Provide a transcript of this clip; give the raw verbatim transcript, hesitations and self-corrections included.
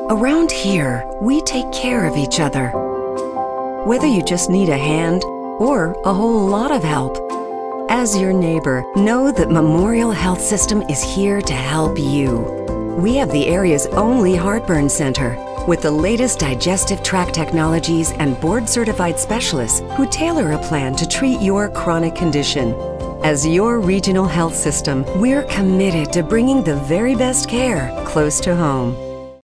Around here, we take care of each other. Whether you just need a hand or a whole lot of help. As your neighbor, know that Memorial Health System is here to help you. We have the area's only heartburn center with the latest digestive tract technologies and board-certified specialists who tailor a plan to treat your chronic condition. As your regional health system, we're committed to bringing the very best care close to home.